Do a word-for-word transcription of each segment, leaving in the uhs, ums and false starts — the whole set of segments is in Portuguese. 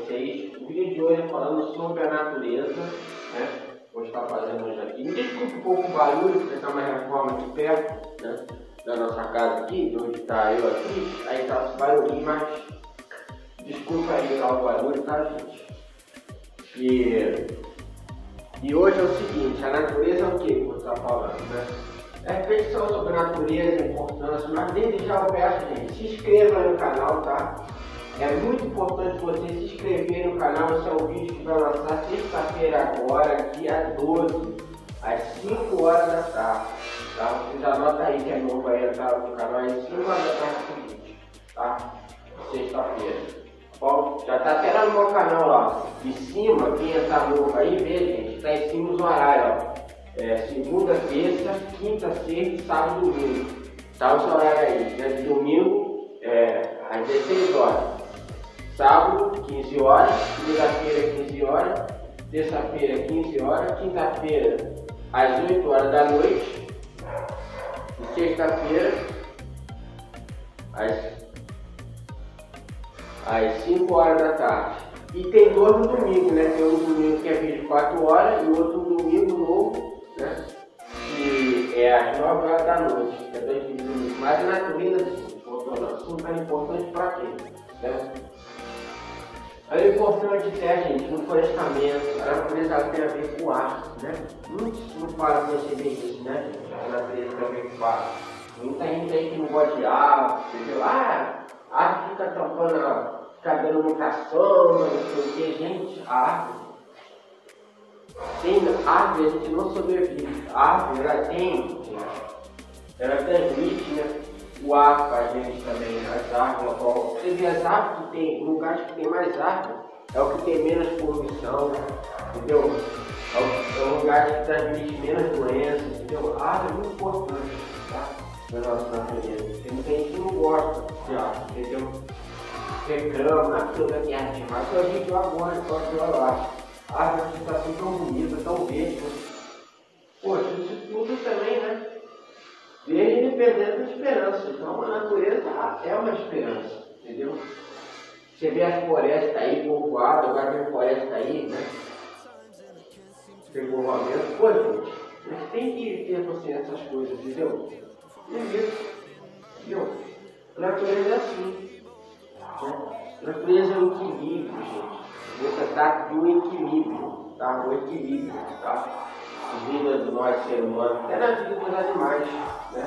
vocês. O vídeo de hoje é falando sobre a natureza, né? Vou estar fazendo hoje aqui. Me desculpe um pouco o barulho, porque está uma reforma aqui perto, né? Da nossa casa aqui, de onde está eu aqui. Aí está esse barulhinho, mas desculpa aí tá, o barulho, tá, gente? E, e hoje é o seguinte, a natureza é o que que eu estou falando, né? É reflexão sobre a natureza, a importância, mas desde já eu peço, gente, se inscreva no canal, tá? É muito importante você se inscrever no canal. Esse é o vídeo que vai lançar sexta-feira agora, dia doze, às cinco horas da tarde, tá? Você já anota aí que é novo aí, tá? No canal é cinco horas da tarde seguinte, tá? Sexta-feira. Bom, já tá até lá no meu canal lá, de cima, quem tá novo aí, vê, gente, tá em cima os horários, ó. É, segunda, terça, quinta, sexta, sábado e domingo. Tá os horários aí, né? De domingo é, às dezesseis horas. Sábado, quinze horas. Segunda-feira, quinze horas. Terça-feira, quinze horas. Quinta-feira, às oito horas da noite. E sexta-feira, às, às cinco horas da tarde. E tem dois no domingo, né? Tem um domingo que é vinte e quatro horas e outro domingo novo, né? Que é às nove horas da noite, que é dois domingos. Mas a natureza, voltando ao assunto, é importante para quê? Né? É importante até, gente, no florestamento, a natureza tem a ver com ar, né? Muitos não param para perceber isso, né? A natureza tem a ver com ar. Muita gente aí que não gosta de ar, entendeu? Ah, a árvore fica tampando, fica dando muita sombra, não sei o que, gente, a árvore. Sem árvore a gente não sobrevive. A árvore ela tem, ela transmite, né, o ar para a gente também, as árvores. Você vê as árvores que tem, lugares que tem mais árvore, é o que tem menos poluição, entendeu? É o, é o lugar que transmite menos doenças, entendeu? A árvore é muito importante, tá? Na nossa natureza. Tem muita gente que não gosta de árvore, entendeu? Reclama, aquilo da minha arte, mas a gente agora pode ver lá. A árvore está assim tão bonita, tão verde. Poxa, isso tudo também, né? Verde dependendo da esperança. Então a natureza é uma esperança, entendeu? Você vê as florestas aí, povoadas, agora tem floresta aí, né? Tem povoamento. Pô, gente, a gente tem que ter consciência dessas coisas, entendeu? É isso, entendeu? A natureza é assim. A natureza é um equilíbrio, gente. Você trata de um equilíbrio, tá? Um equilíbrio, tá? A vida do nosso ser humano, até na vida dos animais, né?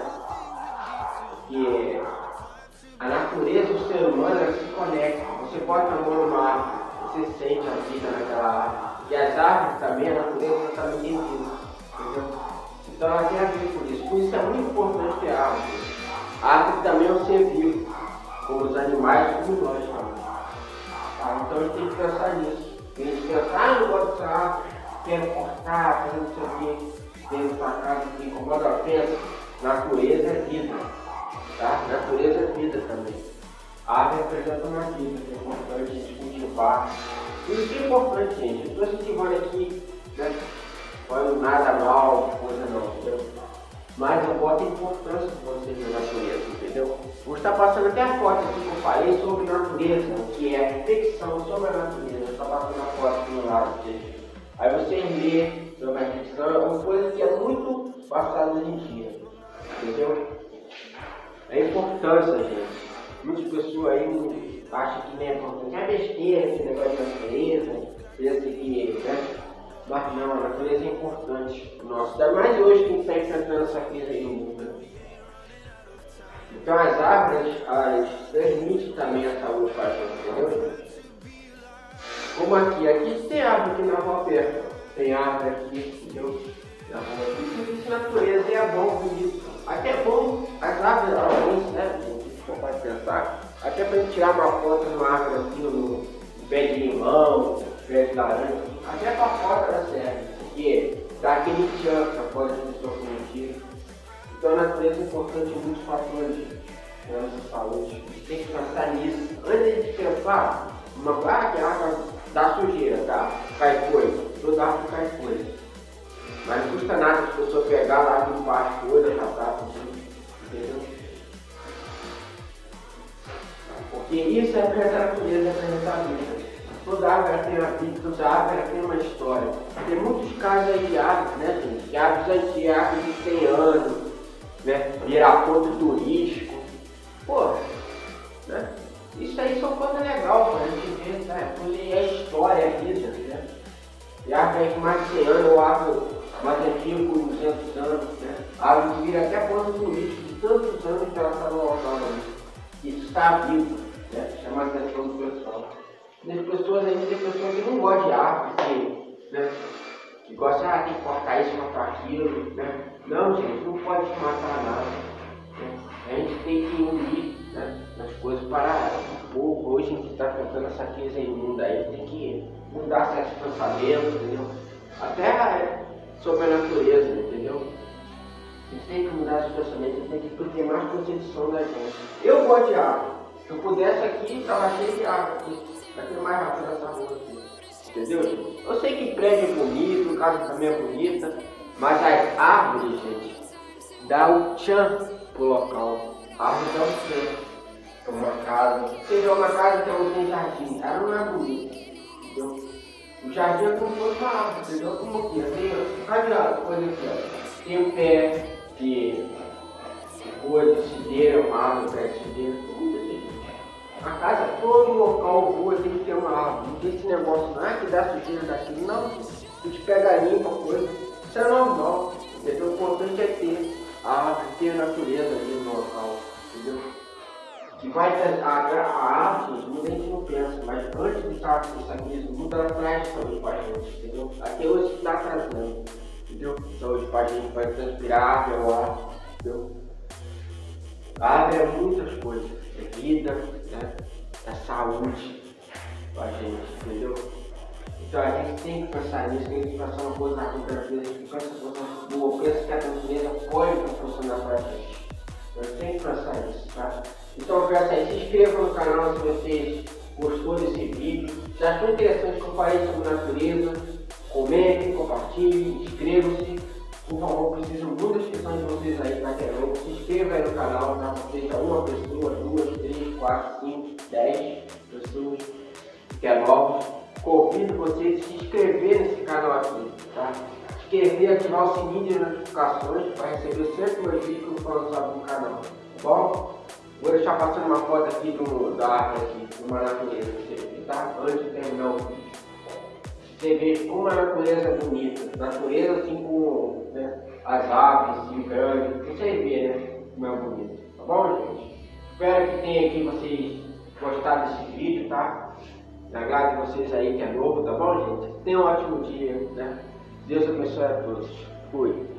Porque a natureza, o ser humano, ela se conecta. Você bota a mão numa árvore, você sente a vida naquela árvore. E as árvores também, a natureza também tem vida, entendeu? Então ela tem a ver com isso. Por isso é muito importante ter árvore. A árvore também é um ser vivo, como os animais, como nós também. Tá? Então a gente tem que pensar nisso. A gente pensa, ah, não gosto dessa árvore, quero cortar, fazer não sei o quê, dentro da casa que incomoda, pensa. Natureza é vida, tá? Natureza é vida também. A árvore representa uma vida, que é importante a gente cultivar. Isso que é importante, gente. Eu estou incentivando aqui, né? Falando nada mal, coisa não, entendeu? Mas eu boto a importância de vocês na natureza, entendeu? Vou estar passando até a foto aqui que eu falei sobre natureza, o que é a reflexão sobre a natureza. Eu estou passando a foto aqui no lado dele. Aí vocês lêem sobre a reflexão, é uma coisa que é muito passada hoje em dia, entendeu? É importância, gente. Muitas pessoas aí acham que não é importante, é besteira esse negócio de natureza, pensa que, né? Mas não, a natureza é importante. Nossa, ainda mais hoje que a gente está enfrentando essa crise aí no mundo. Né? Então as árvores, elas transmitem também a saúde para a gente, entendeu? Como aqui, aqui tem árvore aqui na rua perto. Tem árvore aqui, entendeu? Na rua aqui. Tudo isso é natureza e é bom, bonito. Até é bom as árvores, alguns, né? Você pode pensar. Até para gente tirar uma foto numa árvore aqui, no pé de limão, pé de laranja. Até para a foto ela serve, porque dá aquele chance após a pessoa cometer. Então a natureza é importante em muitos fatores da nossa saúde. A gente tem que pensar nisso. Antes de pensar, uma ah, que a água dá sujeira, tá? Cai coisa, toda árvore cai coisa. Mas não custa nada se a pessoa pegar lá, limpar as coisas, já tá, entendeu? Porque isso é a natureza, representa a vida. Toda árvore tem uma vida, toda árvore tem uma história. Tem muitos casos aí de árvores, né, gente? De árvores antigas, árvores de cem anos, né? Virar ponto turístico. Pô, né? Isso aí são coisas legais pra gente ver, né? Porque é história, é vida, né? E árvore de mais de cem anos, ou árvore mais antiga, com duzentos anos, né? Árvore que vira até ponto turístico de tantos anos que ela está no local ali. Isso está vivo, né? Chama a atenção do pessoal. Tem pessoas aí, tem pessoas que não gostam de árvore, que, né? Que gostam, ah, tem que cortar isso, matar aquilo, né? Não, gente, não pode matar nada. Né? A gente tem que unir, né, as coisas para o povo. Hoje a gente está enfrentando essa crise imunda aí, tem que mudar certos pensamentos, entendeu? Até sobre a natureza, entendeu? A gente tem que mudar esses pensamentos, a gente tem que ter mais conscientização da gente. Eu gosto de árvore. Se eu pudesse aqui, estava cheio de árvore aqui. Vai ter mais rápido nessa rua aqui. Entendeu, gente? Eu sei que prédio é bonito, casa também é bonita, mas as árvores, gente, dá o tchan pro local. A árvore dá o tchan pra uma casa. Você vê uma casa que não tem jardim, ela não é bonita. Entendeu? O jardim é como se fosse uma árvore, entendeu? Como aqui, tem radiado, coisa aqui, ó. Tem um pé de coisa, cideira, uma árvore, pé de cideira, tudo assim. A casa, todo local, rua, tem que ter uma árvore. Não tem esse negócio, não é que dá sujeira daqui, não. Tu te pega limpa, coisa. Isso é normal, entendeu? O importante é ter a árvore, ter a natureza ali no local, entendeu? Que vai ter a, a árvore, muita gente não pensa, mas antes de estar com essa crise, muita ela traz saúde pra gente, entendeu? Até hoje está trazendo, entendeu? Saúde pra gente, vai transpirar, é o ar, entendeu? A árvore é muitas coisas, é vida, né? É saúde pra gente, entendeu? Então a gente tem que pensar nisso, tem que pensar uma coisa na vida da vida, a gente pensa em coisas boas, pensa que a natureza pode funcionar pra gente. Eu tenho que pensar nisso, tá? Então eu peço aí, se inscreva no canal se vocês gostou desse vídeo. Se achou interessante que eu falei sobre natureza, comentem, compartilhem, inscrevam-se. Por favor, preciso muitas questões de vocês aí, tá querendo? Se inscreva aí no canal, tá? Seja uma pessoa, duas, três, quatro, cinco, dez pessoas que é novos. Convido vocês a se inscrever nesse canal aqui, tá? Inscrever, ativar o sininho de notificações para receber sempre meus vídeos falando sobre o canal, tá bom? Vou deixar passando uma foto aqui do, da árvore aqui, de uma natureza, tá? Antes de terminar o vídeo. Você vê como a natureza é bonita, natureza assim como, né, as aves, assim, grandes, você vê, né, como é bonito, tá bom, gente? Espero que tenha aqui vocês gostado desse vídeo, tá? Me agrade vocês aí que é novo, tá bom, gente? Tenham um ótimo dia, né? Deus abençoe a todos. Fui.